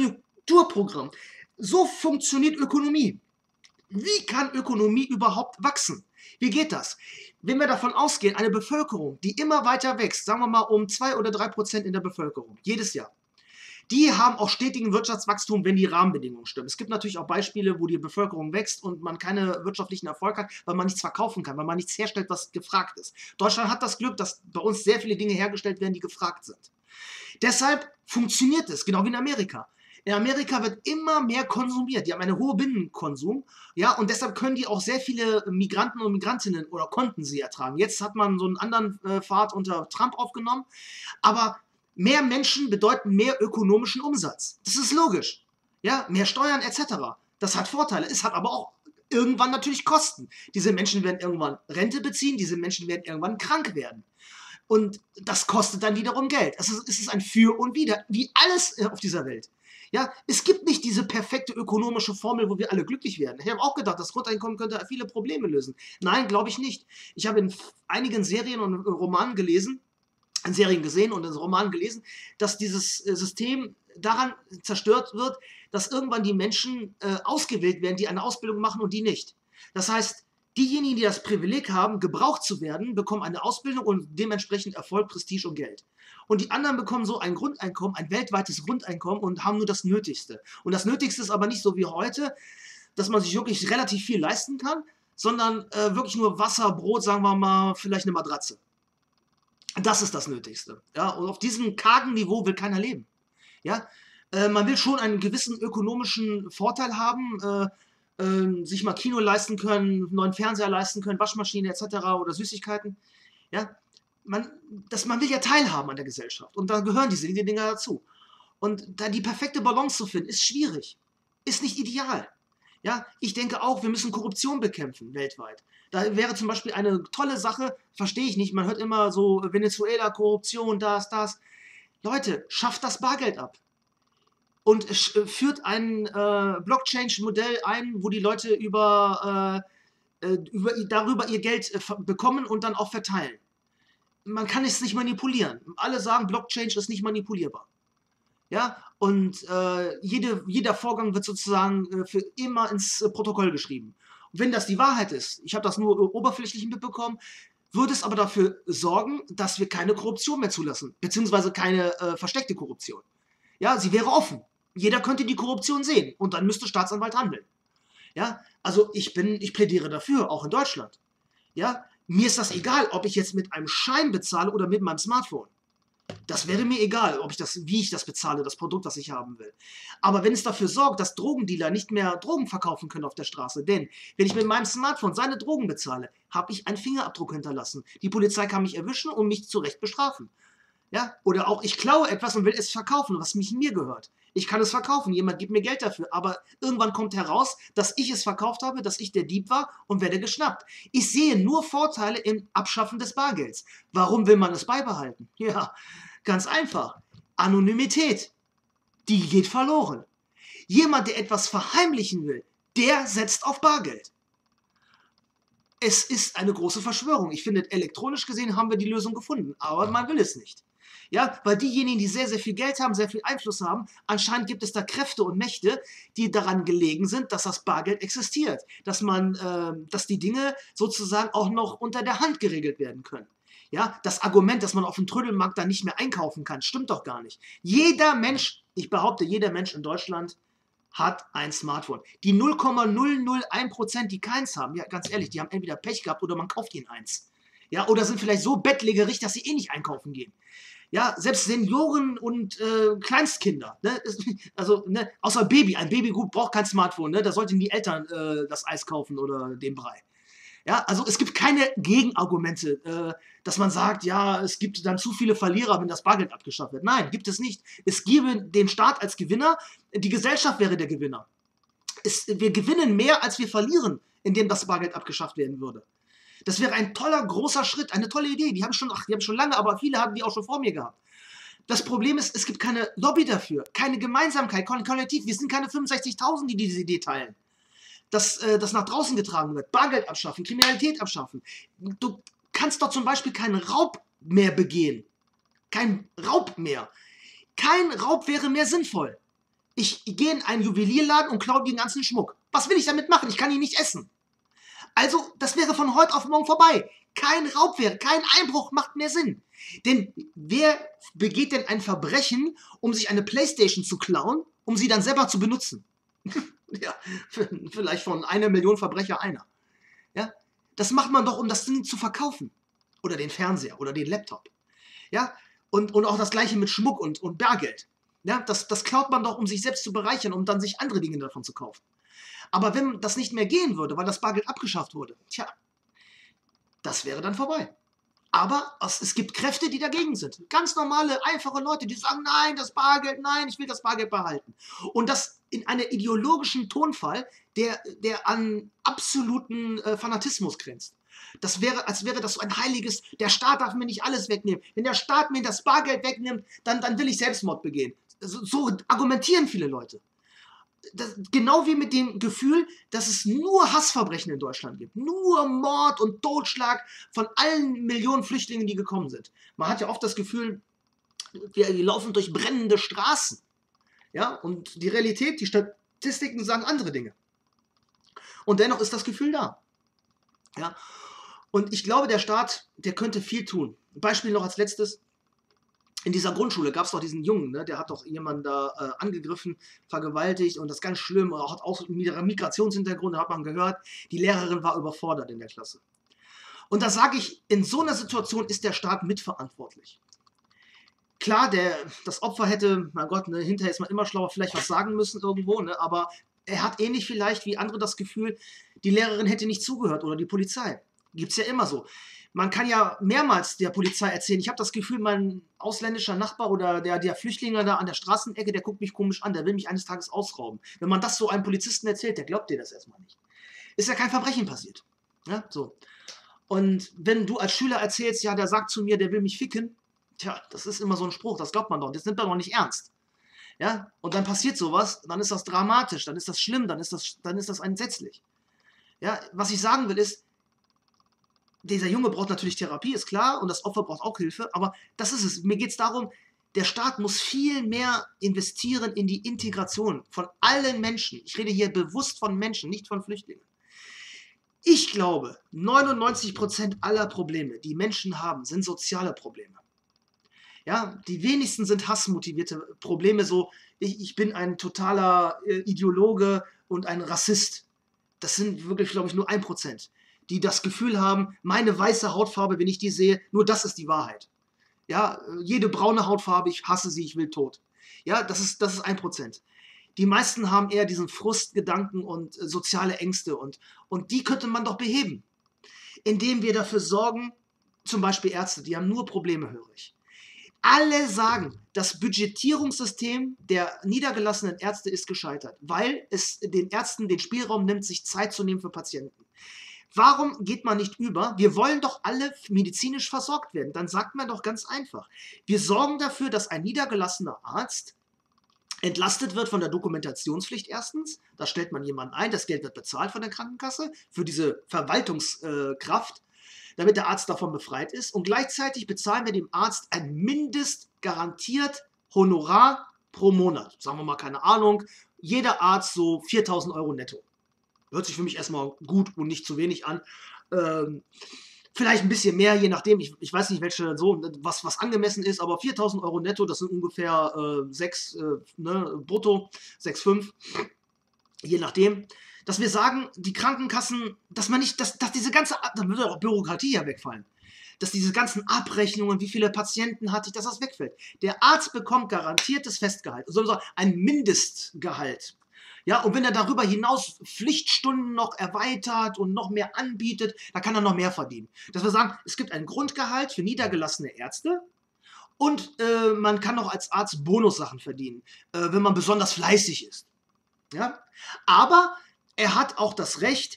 Konjunkturprogramm. So funktioniert Ökonomie. Wie kann Ökonomie überhaupt wachsen? Wie geht das? Wenn wir davon ausgehen, eine Bevölkerung, die immer weiter wächst, sagen wir mal um 2 oder 3% in der Bevölkerung, jedes Jahr, die haben auch stetigen Wirtschaftswachstum, wenn die Rahmenbedingungen stimmen. Es gibt natürlich auch Beispiele, wo die Bevölkerung wächst und man keinen wirtschaftlichen Erfolg hat, weil man nichts verkaufen kann, weil man nichts herstellt, was gefragt ist. Deutschland hat das Glück, dass bei uns sehr viele Dinge hergestellt werden, die gefragt sind. Deshalb funktioniert es, genau wie in Amerika. In Amerika wird immer mehr konsumiert. Die haben einen hohen Binnenkonsum, ja, und deshalb können die auch sehr viele Migranten und Migrantinnen oder konnten sie ertragen. Jetzt hat man so einen anderen Pfad unter Trump aufgenommen, aber mehr Menschen bedeuten mehr ökonomischen Umsatz. Das ist logisch. Ja, mehr Steuern etc. Das hat Vorteile. Es hat aber auch irgendwann natürlich Kosten. Diese Menschen werden irgendwann Rente beziehen, diese Menschen werden irgendwann krank werden. Und das kostet dann wiederum Geld. Es ist ein Für und Wider, wie alles auf dieser Welt. Ja, es gibt nicht diese perfekte ökonomische Formel, wo wir alle glücklich werden. Ich habe auch gedacht, das Grundeinkommen könnte viele Probleme lösen. Nein, glaube ich nicht. Ich habe in einigen Serien und Romanen gelesen, in Serien gesehen und in Romanen gelesen, dass dieses System daran zerstört wird, dass irgendwann die Menschen ausgewählt werden, die eine Ausbildung machen und die nicht. Das heißt, diejenigen, die das Privileg haben, gebraucht zu werden, bekommen eine Ausbildung und dementsprechend Erfolg, Prestige und Geld. Und die anderen bekommen so ein Grundeinkommen, ein weltweites Grundeinkommen und haben nur das Nötigste. Und das Nötigste ist aber nicht so wie heute, dass man sich wirklich relativ viel leisten kann, sondern wirklich nur Wasser, Brot, sagen wir mal, vielleicht eine Matratze. Das ist das Nötigste. Ja? Und auf diesem kargen Niveau will keiner leben. Ja? Man will schon einen gewissen ökonomischen Vorteil haben, sich mal Kino leisten können, neuen Fernseher leisten können, Waschmaschine etc. oder Süßigkeiten. Ja? Man will ja teilhaben an der Gesellschaft und da gehören diese Dinge dazu. Und da die perfekte Balance zu finden, ist schwierig, ist nicht ideal. Ja? Ich denke auch, wir müssen Korruption bekämpfen weltweit. Da wäre zum Beispiel eine tolle Sache, verstehe ich nicht, man hört immer so Venezuela, Korruption, das. Leute, schafft das Bargeld ab. Und führt ein Blockchain-Modell ein, wo die Leute darüber ihr Geld bekommen und dann auch verteilen. Man kann es nicht manipulieren. Alle sagen, Blockchain ist nicht manipulierbar. Ja? Und jeder Vorgang wird sozusagen für immer ins Protokoll geschrieben. Und wenn das die Wahrheit ist, ich habe das nur oberflächlich mitbekommen, würde es aber dafür sorgen, dass wir keine Korruption mehr zulassen, beziehungsweise keine versteckte Korruption. Ja, sie wäre offen. Jeder könnte die Korruption sehen und dann müsste Staatsanwalt handeln. Ja, also ich plädiere dafür, auch in Deutschland. Ja, mir ist das egal, ob ich jetzt mit einem Schein bezahle oder mit meinem Smartphone. Das wäre mir egal, wie ich das bezahle, das Produkt, das ich haben will. Aber wenn es dafür sorgt, dass Drogendealer nicht mehr Drogen verkaufen können auf der Straße, denn wenn ich mit meinem Smartphone seine Drogen bezahle, habe ich einen Fingerabdruck hinterlassen. Die Polizei kann mich erwischen und mich zu Recht bestrafen. Ja? Oder auch ich klaue etwas und will es verkaufen, was mir gehört. Ich kann es verkaufen, jemand gibt mir Geld dafür, aber irgendwann kommt heraus, dass ich es verkauft habe, dass ich der Dieb war und werde geschnappt. Ich sehe nur Vorteile im Abschaffen des Bargelds. Warum will man es beibehalten? Ja, ganz einfach. Anonymität, die geht verloren. Jemand, der etwas verheimlichen will, der setzt auf Bargeld. Es ist eine große Verschwörung. Ich finde, elektronisch gesehen haben wir die Lösung gefunden, aber man will es nicht. Ja, weil diejenigen, die sehr, sehr viel Geld haben, sehr viel Einfluss haben, anscheinend gibt es da Kräfte und Mächte, die daran gelegen sind, dass das Bargeld existiert. Dass die Dinge sozusagen auch noch unter der Hand geregelt werden können. Ja, das Argument, dass man auf dem Trödelmarkt da nicht mehr einkaufen kann, stimmt doch gar nicht. Jeder Mensch, ich behaupte, jeder Mensch in Deutschland hat ein Smartphone. Die 0,001%, die keins haben, ja, ganz ehrlich, die haben entweder Pech gehabt oder man kauft ihnen eins. Ja, oder sind vielleicht so bettlägerig, dass sie eh nicht einkaufen gehen. Ja, selbst Senioren und Kleinstkinder, ne? Also, ne? Außer Baby. Ein Babygut braucht kein Smartphone, ne? Da sollten die Eltern das Eis kaufen oder den Brei. Ja, also es gibt keine Gegenargumente, dass man sagt, ja, es gibt dann zu viele Verlierer, wenn das Bargeld abgeschafft wird. Nein, gibt es nicht. Es gäbe den Staat als Gewinner, die Gesellschaft wäre der Gewinner. Wir gewinnen mehr, als wir verlieren, indem das Bargeld abgeschafft werden würde. Das wäre ein toller, großer Schritt, eine tolle Idee. Die haben schon lange, aber viele haben die auch schon vor mir gehabt. Das Problem ist, es gibt keine Lobby dafür, keine Gemeinsamkeit, kein Kollektiv. Wir sind keine 65.000, die diese Idee teilen. Dass das nach draußen getragen wird. Bargeld abschaffen, Kriminalität abschaffen. Du kannst doch zum Beispiel keinen Raub mehr begehen. Kein Raub mehr. Kein Raub wäre mehr sinnvoll. Ich gehe in einen Juwelierladen und klaue den ganzen Schmuck. Was will ich damit machen? Ich kann ihn nicht essen. Also, das wäre von heute auf morgen vorbei. Kein Raubwehr, kein Einbruch macht mehr Sinn. Denn wer begeht denn ein Verbrechen, um sich eine Playstation zu klauen, um sie dann selber zu benutzen? Ja, vielleicht von 1 Million Verbrecher einer. Ja, das macht man doch, um das Ding zu verkaufen. Oder den Fernseher oder den Laptop. Ja, und auch das Gleiche mit Schmuck und Bargeld. Ja, das klaut man doch, um sich selbst zu bereichern, um dann sich andere Dinge davon zu kaufen. Aber wenn das nicht mehr gehen würde, weil das Bargeld abgeschafft wurde, tja, das wäre dann vorbei. Aber es gibt Kräfte, die dagegen sind. Ganz normale, einfache Leute, die sagen, nein, das Bargeld, nein, ich will das Bargeld behalten. Und das in einem ideologischen Tonfall, der an absoluten Fanatismus grenzt. Das wäre, als wäre das so ein heiliges, der Staat darf mir nicht alles wegnehmen. Wenn der Staat mir das Bargeld wegnimmt, dann will ich Selbstmord begehen. So argumentieren viele Leute. Genau wie mit dem Gefühl, dass es nur Hassverbrechen in Deutschland gibt. Nur Mord und Totschlag von allen Millionen Flüchtlingen, die gekommen sind. Man hat ja oft das Gefühl, wir laufen durch brennende Straßen. Ja? Und die Realität, die Statistiken sagen andere Dinge. Und dennoch ist das Gefühl da. Ja? Und ich glaube, der Staat, der könnte viel tun. Ein Beispiel noch als letztes. In dieser Grundschule gab es doch diesen Jungen, ne? Der hat doch jemanden da angegriffen, vergewaltigt und das ist ganz schlimm. Und hat auch einen Migrationshintergrund, da hat man gehört. Die Lehrerin war überfordert in der Klasse. Und da sage ich, in so einer Situation ist der Staat mitverantwortlich. Klar, das Opfer hätte, mein Gott, ne, hinterher ist man immer schlauer, vielleicht was sagen müssen irgendwo, ne? Aber er hat ähnlich vielleicht wie andere das Gefühl, die Lehrerin hätte nicht zugehört oder die Polizei. Gibt es ja immer so. Man kann ja mehrmals der Polizei erzählen, ich habe das Gefühl, mein ausländischer Nachbar oder der Flüchtlinge da an der Straßenecke, der guckt mich komisch an, der will mich eines Tages ausrauben. Wenn man das so einem Polizisten erzählt, der glaubt dir das erstmal nicht. Ist ja kein Verbrechen passiert. Ja, so. Und wenn du als Schüler erzählst, ja, der sagt zu mir, der will mich ficken, tja, das ist immer so ein Spruch, das glaubt man doch, das nimmt man doch nicht ernst. Ja, und dann passiert sowas, dann ist das dramatisch, dann ist das schlimm, dann ist das entsetzlich. Ja, was ich sagen will ist, dieser Junge braucht natürlich Therapie, ist klar, und das Opfer braucht auch Hilfe, aber das ist es. Mir geht es darum, der Staat muss viel mehr investieren in die Integration von allen Menschen. Ich rede hier bewusst von Menschen, nicht von Flüchtlingen. Ich glaube, 99% aller Probleme, die Menschen haben, sind soziale Probleme. Ja, die wenigsten sind hassmotivierte Probleme, so ich bin ein totaler Ideologe und ein Rassist. Das sind wirklich, glaube ich, nur 1%. Die das Gefühl haben, meine weiße Hautfarbe, wenn ich die sehe, nur das ist die Wahrheit. Ja, jede braune Hautfarbe, ich hasse sie, ich will tot. Ja, das ist 1%. Die meisten haben eher diesen Frustgedanken und soziale Ängste und die könnte man doch beheben, indem wir dafür sorgen, zum Beispiel Ärzte, die haben nur Probleme, höre ich. Alle sagen, das Budgetierungssystem der niedergelassenen Ärzte ist gescheitert, weil es den Ärzten den Spielraum nimmt, sich Zeit zu nehmen für Patienten. Warum geht man nicht über? Wir wollen doch alle medizinisch versorgt werden. Dann sagt man doch ganz einfach. Wir sorgen dafür, dass ein niedergelassener Arzt entlastet wird von der Dokumentationspflicht erstens. Da stellt man jemanden ein, das Geld wird bezahlt von der Krankenkasse für diese Verwaltungskraft, damit der Arzt davon befreit ist. Und gleichzeitig bezahlen wir dem Arzt ein mindestgarantiert Honorar pro Monat. Sagen wir mal, keine Ahnung, jeder Arzt so 4.000 Euro netto. Hört sich für mich erstmal gut und nicht zu wenig an. Vielleicht ein bisschen mehr, je nachdem. Ich weiß nicht, was angemessen ist, aber 4.000 Euro netto, das sind ungefähr 6 brutto, 6,5, je nachdem. Dass wir sagen, die Krankenkassen, dass diese ganze, dann würde auch Bürokratie ja wegfallen. Dass diese ganzen Abrechnungen, wie viele Patienten hatte ich, dass das wegfällt. Der Arzt bekommt garantiertes Festgehalt, also ein Mindestgehalt. Ja, und wenn er darüber hinaus Pflichtstunden noch erweitert und noch mehr anbietet, dann kann er noch mehr verdienen. Dass wir sagen, es gibt ein Grundgehalt für niedergelassene Ärzte und man kann noch als Arzt Bonussachen verdienen, wenn man besonders fleißig ist. Ja? Aber er hat auch das Recht,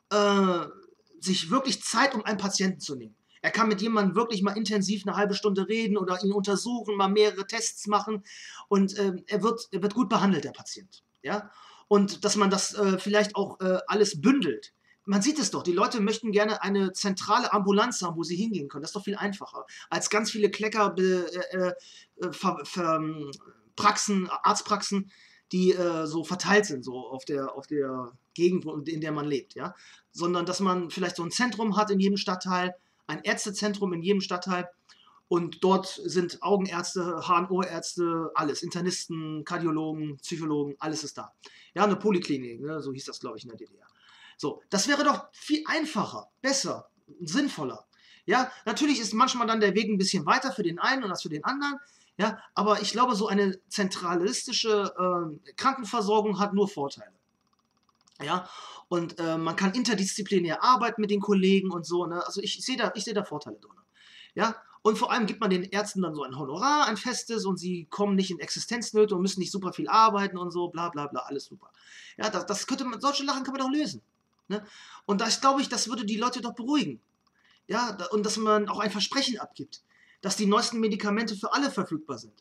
sich wirklich Zeit um einen Patienten zu nehmen. Er kann mit jemandem wirklich mal intensiv eine halbe Stunde reden oder ihn untersuchen, mal mehrere Tests machen und er wird gut behandelt, der Patient. Ja? Und dass man das vielleicht auch alles bündelt. Man sieht es doch, die Leute möchten gerne eine zentrale Ambulanz haben, wo sie hingehen können. Das ist doch viel einfacher, als ganz viele Arztpraxen, die so verteilt sind, so auf der Gegend, in der man lebt, ja. Sondern dass man vielleicht so ein Zentrum hat in jedem Stadtteil, ein Ärztezentrum in jedem Stadtteil und dort sind Augenärzte, HNO-Ärzte, alles, Internisten, Kardiologen, Psychologen, alles ist da. Ja, eine Poliklinik, ne, so hieß das, glaube ich, in der DDR. So, das wäre doch viel einfacher, besser, sinnvoller. Ja, natürlich ist manchmal dann der Weg ein bisschen weiter für den einen und das für den anderen. Ja, aber ich glaube, so eine zentralistische Krankenversorgung hat nur Vorteile. Ja, und man kann interdisziplinär arbeiten mit den Kollegen und so. Ne? Also ich seh da Vorteile drin. Ja, und vor allem gibt man den Ärzten dann so ein Honorar, ein festes, und sie kommen nicht in Existenznöte und müssen nicht super viel arbeiten und so, bla bla bla, alles super. Ja, das könnte man, solche Sachen kann man doch lösen. Ne? Und das glaube ich, das würde die Leute doch beruhigen. Ja, und dass man auch ein Versprechen abgibt, dass die neuesten Medikamente für alle verfügbar sind.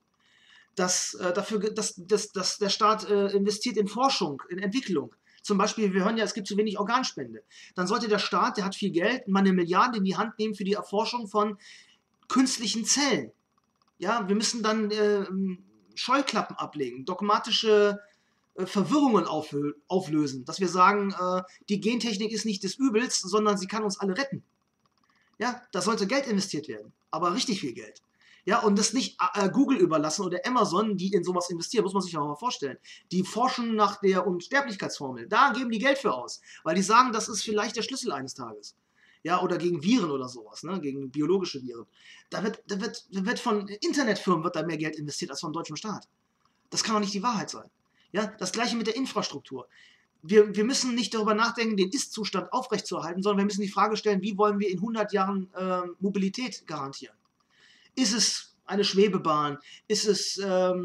Dass der Staat investiert in Forschung, in Entwicklung. Zum Beispiel, wir hören ja, es gibt zu wenig Organspende. Dann sollte der Staat, der hat viel Geld, mal 1 Milliarde in die Hand nehmen für die Erforschung von künstlichen Zellen. Ja, wir müssen dann Scheuklappen ablegen, dogmatische Verwirrungen auflösen, dass wir sagen, die Gentechnik ist nicht des Übels, sondern sie kann uns alle retten. Ja, da sollte Geld investiert werden, aber richtig viel Geld. Ja, und das nicht Google überlassen oder Amazon, die in sowas investieren, muss man sich auch mal vorstellen. Die forschen nach der Unsterblichkeitsformel. Da geben die Geld für aus, weil die sagen, das ist vielleicht der Schlüssel eines Tages. Ja, oder gegen Viren oder sowas, ne? Gegen biologische Viren. Da wird von Internetfirmen wird da mehr Geld investiert als vom deutschen Staat. Das kann doch nicht die Wahrheit sein. Ja, das gleiche mit der Infrastruktur. Wir müssen nicht darüber nachdenken, den Ist-Zustand aufrechtzuerhalten, sondern wir müssen die Frage stellen, wie wollen wir in 100 Jahren Mobilität garantieren? Ist es eine Schwebebahn? Ist es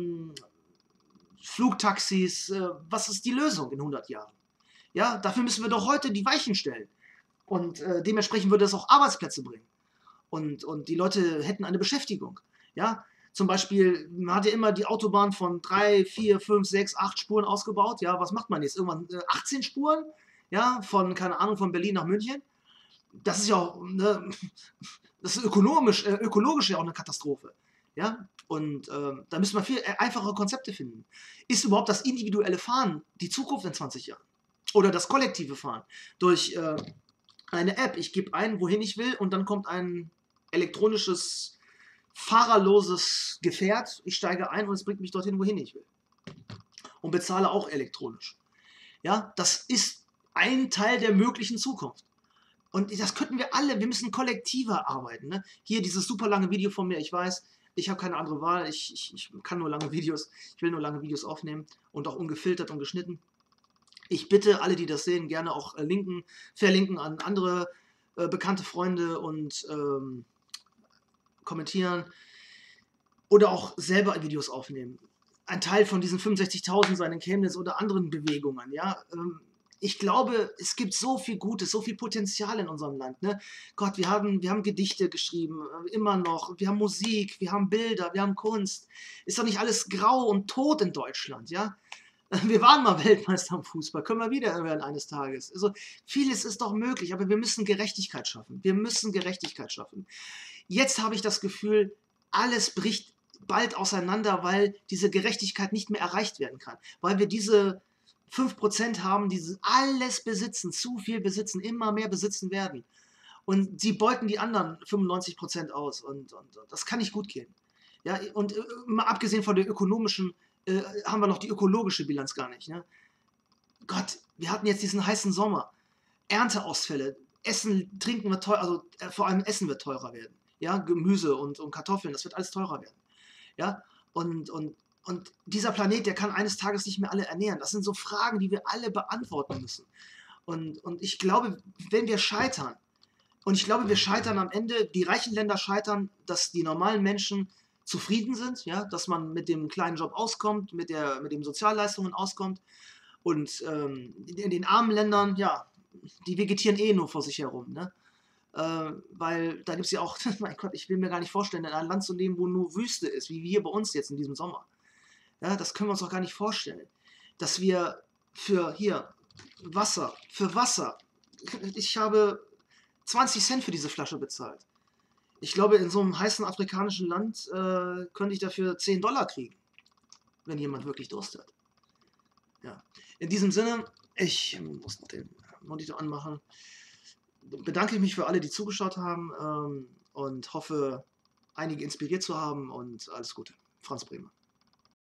Flugtaxis? Was ist die Lösung in 100 Jahren? Ja, dafür müssen wir doch heute die Weichen stellen. Und dementsprechend würde es auch Arbeitsplätze bringen. Und die Leute hätten eine Beschäftigung. Ja, zum Beispiel, man hat ja immer die Autobahn von 3, 4, 5, 6, 8 Spuren ausgebaut. Ja, was macht man jetzt? Irgendwann 18 Spuren? Ja, von, keine Ahnung, von Berlin nach München. Das ist ja auch, ne, das ist ökologisch ja auch eine Katastrophe. Ja, und da müssen wir viel einfache Konzepte finden. Ist überhaupt das individuelle Fahren die Zukunft in 20 Jahren? Oder das kollektive Fahren? Durch eine App, ich gebe ein, wohin ich will, und dann kommt ein elektronisches, fahrerloses Gefährt, ich steige ein und es bringt mich dorthin, wohin ich will. Und bezahle auch elektronisch. Ja, das ist ein Teil der möglichen Zukunft. Und das könnten wir alle, wir müssen kollektiver arbeiten. Ne? Hier dieses super lange Video von mir, ich weiß, ich habe keine andere Wahl, ich kann nur lange Videos, ich will nur lange Videos aufnehmen und auch ungefiltert und geschnitten. Ich bitte alle, die das sehen, gerne auch verlinken an andere bekannte Freunde und kommentieren oder auch selber Videos aufnehmen. Ein Teil von diesen 65.000 seien in Chemnitz oder anderen Bewegungen, ja. Ich glaube, es gibt so viel Gutes, so viel Potenzial in unserem Land. Ne? Gott, wir haben Gedichte geschrieben, immer noch. Wir haben Musik, wir haben Bilder, wir haben Kunst. Ist doch nicht alles grau und tot in Deutschland, ja? Wir waren mal Weltmeister im Fußball, können wir wieder werden eines Tages. Also vieles ist doch möglich, aber wir müssen Gerechtigkeit schaffen. Wir müssen Gerechtigkeit schaffen. Jetzt habe ich das Gefühl, alles bricht bald auseinander, weil diese Gerechtigkeit nicht mehr erreicht werden kann. Weil wir diese 5% haben, die alles besitzen, zu viel besitzen, immer mehr besitzen werden. Und sie beuten die anderen 95% aus. Und das kann nicht gut gehen. Ja, und mal abgesehen von der ökonomischen, haben wir noch die ökologische Bilanz gar nicht. Ne? Gott, wir hatten jetzt diesen heißen Sommer. Ernteausfälle. Essen, Trinken wird teuer, also vor allem Essen wird teurer werden. Ja, Gemüse und Kartoffeln, das wird alles teurer werden. Ja, und dieser Planet, der kann eines Tages nicht mehr alle ernähren. Das sind so Fragen, die wir alle beantworten müssen. Und ich glaube, wenn wir scheitern, und ich glaube, wir scheitern am Ende, die reichen Länder scheitern, dass die normalen Menschen zufrieden sind, ja, dass man mit dem kleinen Job auskommt, mit den Sozialleistungen auskommt. Und in den armen Ländern, ja, die vegetieren eh nur vor sich herum. Ne? Weil da gibt es ja auch, mein Gott, ich will mir gar nicht vorstellen, in einem Land zu leben, wo nur Wüste ist, wie hier bei uns jetzt in diesem Sommer. Ja, das können wir uns doch gar nicht vorstellen. Dass wir für Wasser, ich habe 20 Cent für diese Flasche bezahlt. Ich glaube, in so einem heißen afrikanischen Land könnte ich dafür $10 kriegen, wenn jemand wirklich Durst hat. Ja. In diesem Sinne, ich muss den Monitor anmachen. Bedanke ich mich für alle, die zugeschaut haben und hoffe, einige inspiriert zu haben und alles Gute. Franz Bremer.